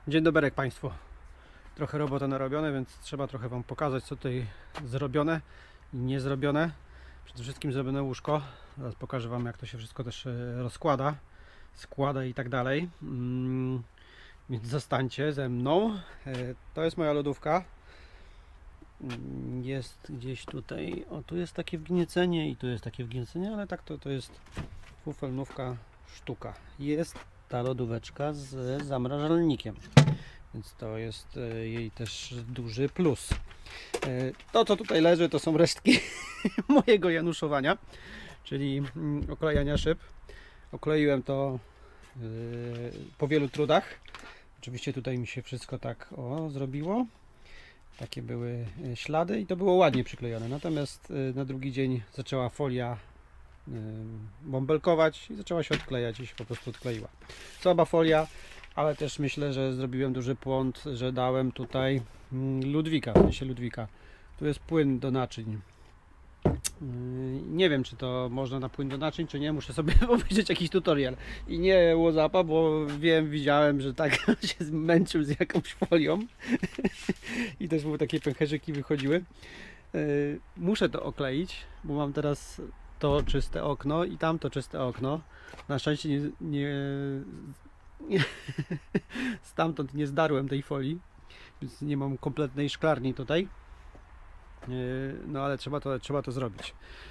Dzień dobry Państwu. Trochę robota narobione, więc trzeba trochę Wam pokazać, co tutaj zrobione i nie zrobione. Przede wszystkim zrobione łóżko. Zaraz pokażę Wam, jak to się wszystko też rozkłada, składa i tak dalej. Więc zostańcie ze mną. To jest moja lodówka. Jest gdzieś tutaj, o tu jest takie wgniecenie i tu jest takie wgniecenie, ale tak to jest fufelnówka sztuka. Jest ta lodóweczka z zamrażalnikiem, więc to jest jej też duży plus. To, co tutaj leży, to są resztki mojego januszowania, czyli oklejania szyb. Okleiłem to po wielu trudach. Oczywiście tutaj mi się wszystko tak zrobiło. Takie były ślady i to było ładnie przyklejone. Natomiast na drugi dzień zaczęła folia bąbelkować i zaczęła się odklejać i się po prostu odkleiła. Słaba folia, ale też myślę, że zrobiłem duży błąd, że dałem tutaj Ludwika, w sensie Ludwika. Tu jest płyn do naczyń. Nie wiem, czy to można na płyn do naczyń, czy nie. Muszę sobie obejrzeć jakiś tutorial. I nie WhatsAppa, bo widziałem, że tak się zmęczył z jakąś folią. I też były takie pęcherzyki wychodziły. Muszę to okleić, bo mam teraz to czyste okno i tamto czyste okno. Na szczęście stamtąd nie zdarłem tej folii, więc nie mam kompletnej szklarni tutaj. No ale trzeba to zrobić.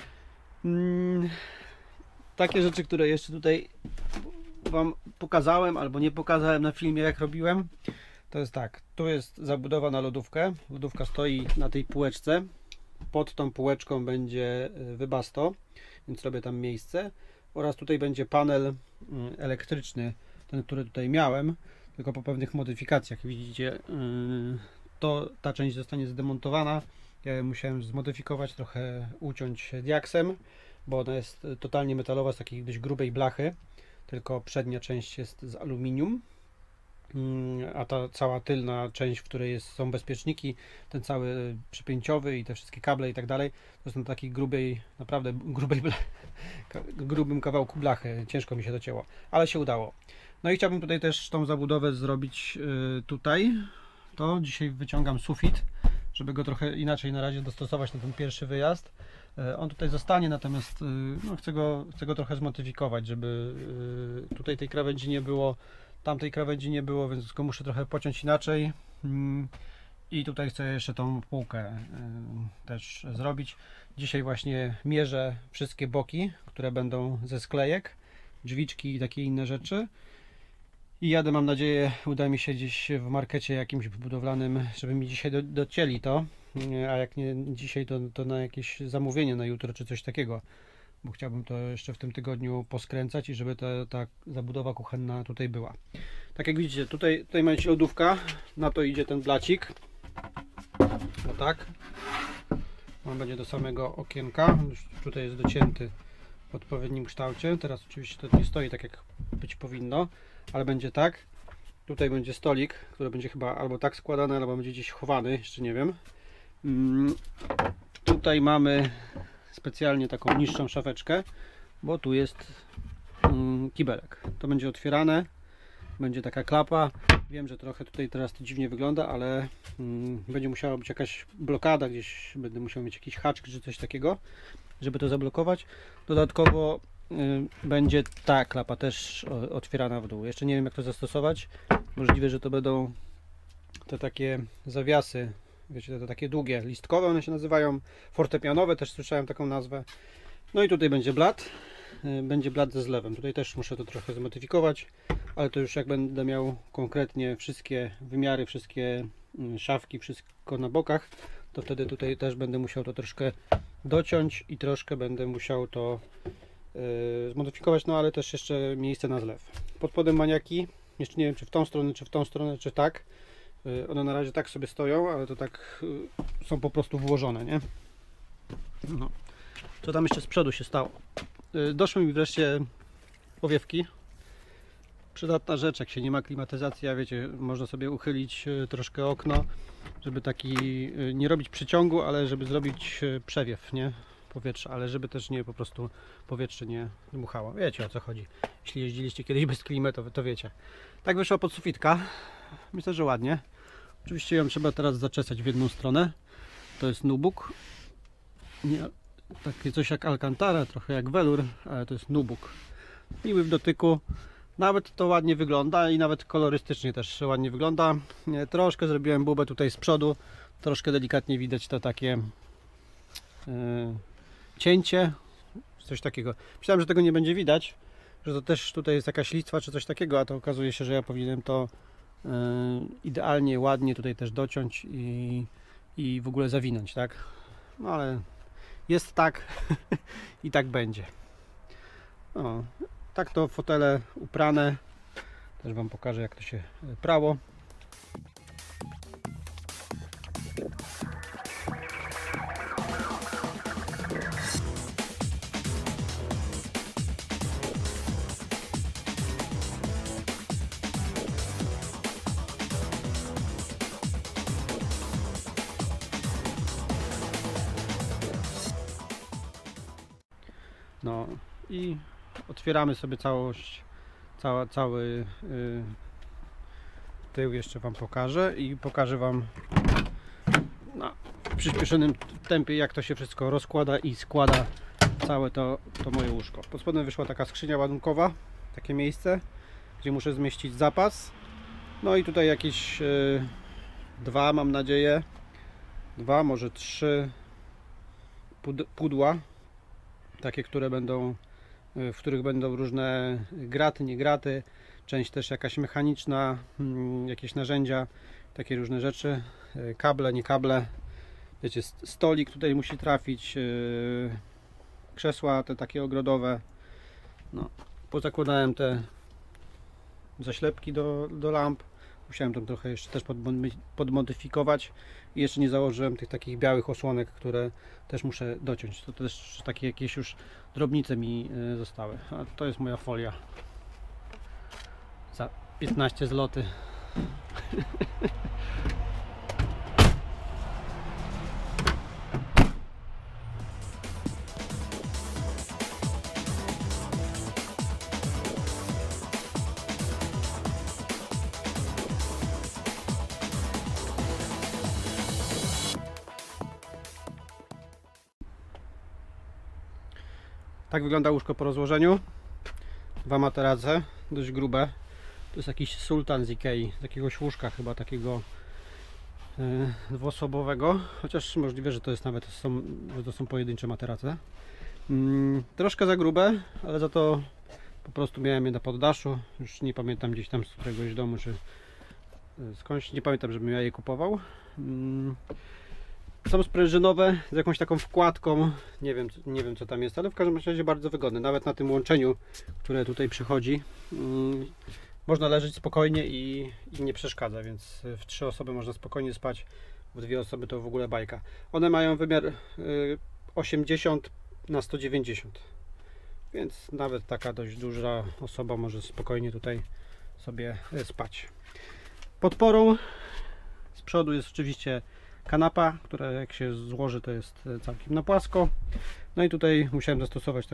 Takie rzeczy, które jeszcze tutaj Wam pokazałem albo nie pokazałem na filmie, jak robiłem, to jest tak. Tu jest zabudowa na lodówkę. Lodówka stoi na tej półeczce. Pod tą półeczką będzie wybasto, więc robię tam miejsce. Oraz tutaj będzie panel elektryczny, ten, który tutaj miałem, tylko po pewnych modyfikacjach. Widzicie, ta część zostanie zdemontowana. Ja musiałem zmodyfikować, trochę uciąć diaksem, bo ona jest totalnie metalowa, z takiej dość grubej blachy, tylko przednia część jest z aluminium, a ta cała tylna część, w której są bezpieczniki, ten cały przypięciowy i te wszystkie kable i tak dalej, to jest na takiej grubej, naprawdę grubym kawałku blachy. Ciężko mi się docięło, ale się udało. No i chciałbym tutaj też tą zabudowę zrobić tutaj. To dzisiaj wyciągam sufit, żeby go trochę inaczej na razie dostosować na ten pierwszy wyjazd. On tutaj zostanie, natomiast no, chcę go trochę zmodyfikować, żeby tutaj tej krawędzi nie było, tamtej krawędzi nie było, więc go muszę trochę pociąć inaczej. I tutaj chcę jeszcze tą półkę też zrobić. Dzisiaj właśnie mierzę wszystkie boki, które będą ze sklejek, drzwiczki i takie inne rzeczy. I jadę, mam nadzieję, uda mi się gdzieś w markecie jakimś budowlanym, żeby mi dzisiaj docięli to, a jak nie dzisiaj, to na jakieś zamówienie na jutro czy coś takiego, bo chciałbym to jeszcze w tym tygodniu poskręcać i żeby ta zabudowa kuchenna tutaj była. Tak jak widzicie, tutaj macie lodówka, na to idzie ten blacik, no tak, on będzie do samego okienka, już tutaj jest docięty w odpowiednim kształcie. Teraz oczywiście to nie stoi tak, jak być powinno, ale będzie tak. Tutaj będzie stolik, który będzie chyba albo tak składany, albo będzie gdzieś chowany, jeszcze nie wiem. Tutaj mamy specjalnie taką niższą szafeczkę, bo tu jest kibelek. To będzie otwierane, będzie taka klapa. Wiem, że trochę tutaj teraz to dziwnie wygląda, ale będzie musiała być jakaś blokada, gdzieś będę musiał mieć jakiś haczyk czy coś takiego, żeby to zablokować. Dodatkowo będzie ta klapa też otwierana w dół. Jeszcze nie wiem, jak to zastosować. Możliwe, że to będą te takie zawiasy, wiecie, te takie długie, listkowe one się nazywają, fortepianowe, też słyszałem taką nazwę. No i tutaj będzie blat. Będzie blat ze zlewem. Tutaj też muszę to trochę zmodyfikować, ale to już jak będę miał konkretnie wszystkie wymiary, wszystkie szafki, wszystko na bokach, to wtedy tutaj też będę musiał to troszkę dociąć i troszkę będę musiał to zmodyfikować, no ale też jeszcze miejsce na zlew. Pod spodem maniaki, jeszcze nie wiem, czy w tą stronę, czy w tą stronę, czy tak. One na razie tak sobie stoją, ale to tak są po prostu włożone, nie? No. Co tam jeszcze z przodu się stało? Doszły mi wreszcie powiewki. Przydatna rzecz, jak się nie ma klimatyzacji, a wiecie, można sobie uchylić troszkę okno, żeby taki, nie robić przyciągu, ale żeby zrobić przewiew, nie? powietrza, ale żeby też nie po prostu powietrze nie dmuchało. Wiecie, o co chodzi. Jeśli jeździliście kiedyś bez klimy, to wiecie. Tak wyszła podsufitka. Myślę, że ładnie. Oczywiście ją trzeba teraz zaczesać w jedną stronę. To jest nubuk. Nie, takie coś jak Alcantara, trochę jak welur, ale to jest nubuk. Miły w dotyku. Nawet to ładnie wygląda i nawet kolorystycznie też ładnie wygląda. Troszkę zrobiłem bubę tutaj z przodu. Troszkę delikatnie widać to takie cięcie. Coś takiego. Myślałem, że tego nie będzie widać. Że to też tutaj jest jakaś listwa czy coś takiego, a to okazuje się, że ja powinienem to idealnie, ładnie tutaj też dociąć i w ogóle zawinąć, tak? No ale jest tak i tak będzie. O, tak to fotele uprane. Też Wam pokażę, jak to się prało. No i otwieramy sobie całość, cały tył jeszcze Wam pokażę i pokażę Wam na przyspieszonym tempie, jak to się wszystko rozkłada i składa całe to moje łóżko. Pod spodem wyszła taka skrzynia ładunkowa, takie miejsce, gdzie muszę zmieścić zapas. No i tutaj jakieś dwa, mam nadzieję, dwa, może trzy pudła, takie, które będą, w których będą różne graty, nie graty, część też jakaś mechaniczna, jakieś narzędzia, takie różne rzeczy, kable, nie kable, wiecie, stolik tutaj musi trafić, krzesła te takie ogrodowe. No, pozakładałem te zaślepki do lamp, musiałem tam trochę jeszcze też podmodyfikować i jeszcze nie założyłem tych takich białych osłonek, które też muszę dociąć. To też takie jakieś już drobnice mi zostały. A to jest moja folia za 15 zł. Tak wygląda łóżko po rozłożeniu. Dwa materace, dość grube. To jest jakiś sultan z Ikei, z jakiegoś łóżka chyba takiego dwuosobowego. Chociaż możliwe, że to jest nawet że to są pojedyncze materace. Troszkę za grube, ale za to po prostu miałem je na poddaszu. Już nie pamiętam, gdzieś tam z któregoś domu czy skądś. Nie pamiętam, żebym ja je kupował. Są sprężynowe z jakąś taką wkładką, nie wiem co tam jest, ale w każdym razie bardzo wygodne. Nawet na tym łączeniu, które tutaj przychodzi, można leżeć spokojnie i nie przeszkadza, więc w 3 osoby można spokojnie spać, w 2 osoby to w ogóle bajka. One mają wymiar 80 na 190, więc nawet taka dość duża osoba może spokojnie tutaj sobie spać. Podporą z przodu jest oczywiście kanapa, która jak się złoży, to jest całkiem na płasko. No i tutaj musiałem zastosować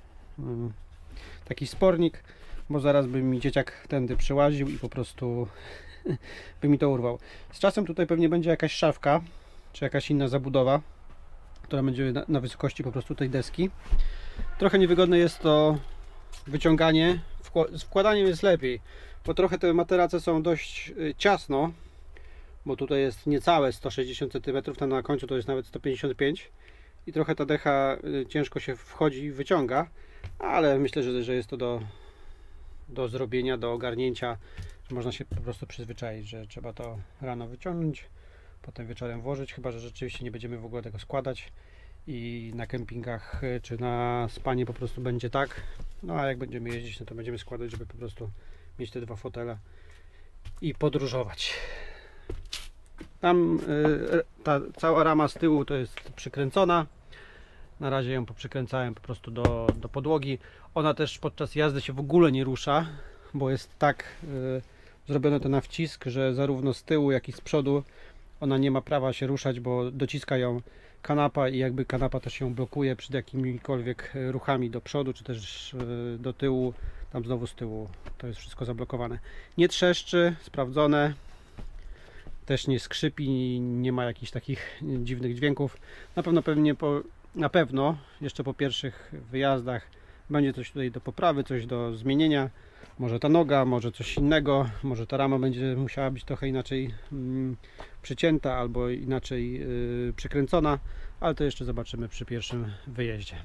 taki spornik, bo zaraz by mi dzieciak tędy przyłaził i po prostu by mi to urwał. Z czasem tutaj pewnie będzie jakaś szafka, czy jakaś inna zabudowa, która będzie na wysokości po prostu tej deski. Trochę niewygodne jest to wyciąganie, z wkładaniem jest lepiej, bo trochę te materace są dość ciasno, bo tutaj jest niecałe 160 cm, tam na końcu to jest nawet 155 i trochę ta decha ciężko się wchodzi i wyciąga, ale myślę, że jest to do zrobienia, do ogarnięcia, że można się po prostu przyzwyczaić, że trzeba to rano wyciągnąć, potem wieczorem włożyć, chyba że rzeczywiście nie będziemy w ogóle tego składać i na kempingach czy na spanie po prostu będzie tak, no a jak będziemy jeździć, no to będziemy składać, żeby po prostu mieć te 2 fotele i podróżować. Tam ta cała rama z tyłu to jest przykręcona. Na razie ją poprzykręcałem po prostu do podłogi. Ona też podczas jazdy się w ogóle nie rusza, bo jest tak zrobione to na wcisk, że zarówno z tyłu, jak i z przodu ona nie ma prawa się ruszać, bo dociska ją kanapa i jakby kanapa też się blokuje przed jakimikolwiek ruchami do przodu, czy też do tyłu. Tam znowu z tyłu to jest wszystko zablokowane. Nie trzeszczy, sprawdzone. Też nie skrzypi, nie ma jakichś takich dziwnych dźwięków. Na pewno jeszcze po pierwszych wyjazdach będzie coś tutaj do poprawy, coś do zmienienia. Może ta noga, może coś innego, może ta rama będzie musiała być trochę inaczej przycięta albo inaczej przykręcona, ale to jeszcze zobaczymy przy pierwszym wyjeździe.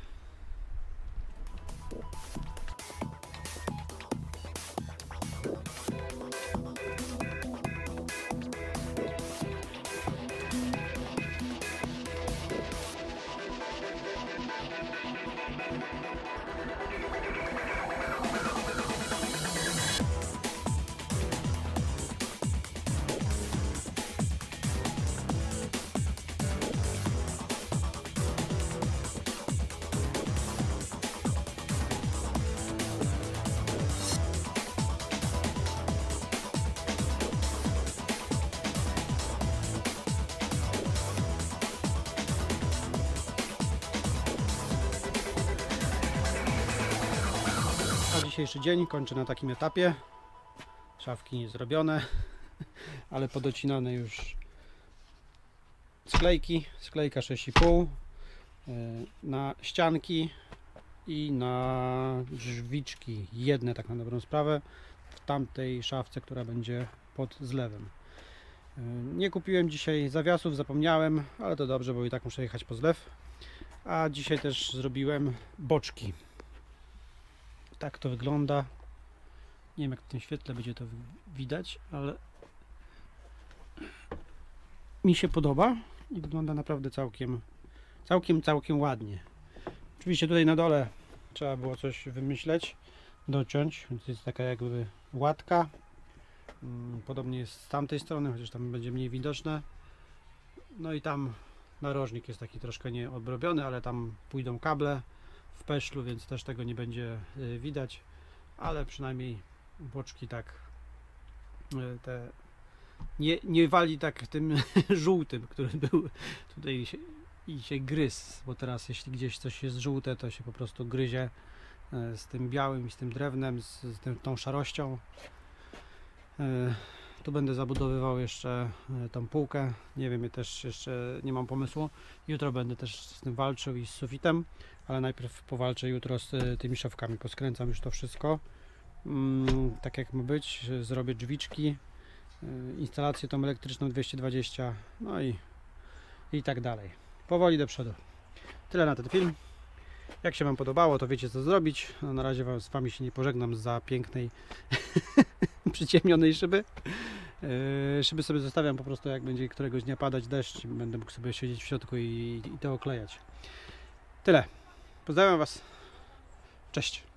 A dzisiejszy dzień kończę na takim etapie. Szafki zrobione, ale podocinane już sklejki. Sklejka 6,5 na ścianki i na drzwiczki. Jedne tak na dobrą sprawę w tamtej szafce, która będzie pod zlewem. Nie kupiłem dzisiaj zawiasów, zapomniałem, ale to dobrze, bo i tak muszę jechać po zlew. A dzisiaj też zrobiłem boczki. Tak to wygląda. Nie wiem, jak w tym świetle będzie to widać, ale mi się podoba i wygląda naprawdę całkiem ładnie. Oczywiście tutaj na dole trzeba było coś wymyśleć, dociąć, więc jest taka jakby łatka. Podobnie jest z tamtej strony, chociaż tam będzie mniej widoczne. No i tam narożnik jest taki troszkę nieobrobiony, ale tam pójdą kable w peszlu, więc też tego nie będzie widać, ale przynajmniej boczki tak te nie wali tak tym żółtym, który był tutaj się gryzł, bo teraz jeśli gdzieś coś jest żółte, to się po prostu gryzie z tym białym i z tym drewnem, z tą szarością. Tu będę zabudowywał jeszcze tą półkę, nie wiem, ja też jeszcze nie mam pomysłu. Jutro będę też z tym walczył i z sufitem, ale najpierw powalczę jutro z tymi szafkami, poskręcam już to wszystko tak jak ma być, zrobię drzwiczki, instalację tą elektryczną 220, no i tak dalej, powoli do przodu. Tyle na ten film. Jak się Wam podobało, to wiecie co zrobić. No, na razie z Wami się nie pożegnam za pięknej przyciemnionej szyby. Szyby sobie zostawiam po prostu, jak będzie któregoś dnia padać deszcz, będę mógł sobie siedzieć w środku i to oklejać. Tyle. Pozdrawiam Was. Cześć.